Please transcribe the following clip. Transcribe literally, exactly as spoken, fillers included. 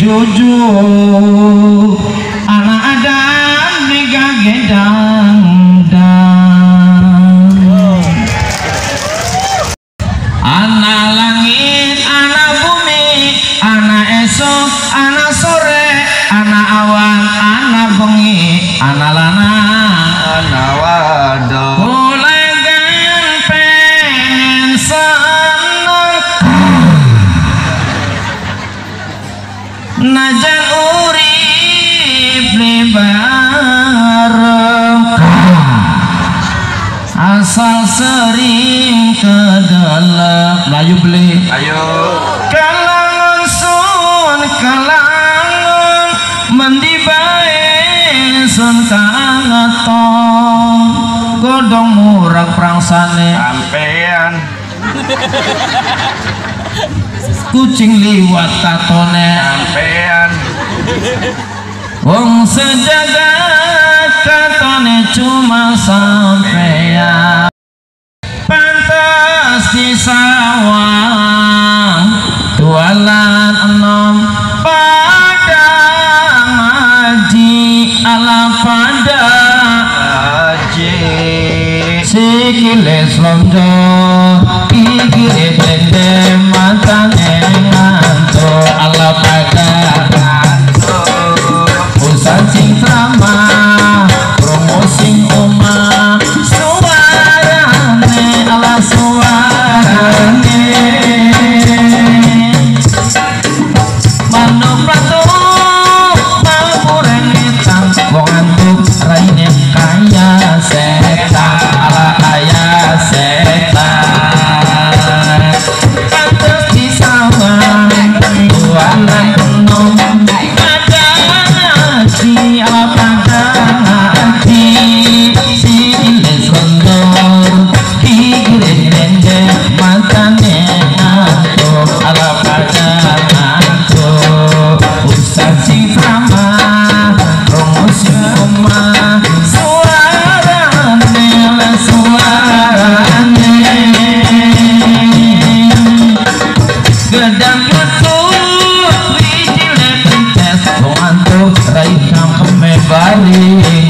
jujur anak Adam digagedang dan anak langit anak bumi anak esok anak sore anak awan anak bengi anak lanang anak wadon mulai pengen seneng najan urip bareng asal sering ke dalam layu beli ayo kalangan sun kalangan mandi bae sun kangetong godong murah prangsane sampean kucing liwat katone sampean wong sejagat katone cuma sampean pantas di sawah tualan enom pada ngaji ala pada ngaji sikiles londo pikir dende matane ngantuk ala pada usan sing drama promosing oma suarane ala suarane mano pato mamurengitan wong antuk raine kaya setan ala kaya setan pantes disawang tualan enom pada ngaji ala pada ngaji sikiles rondor pikirin dende matane ngantuk ala pada ngantuk usah sing drama promosi oma suarane ala suarane gedang getut wijile pentes wong antuk rai kang kemebari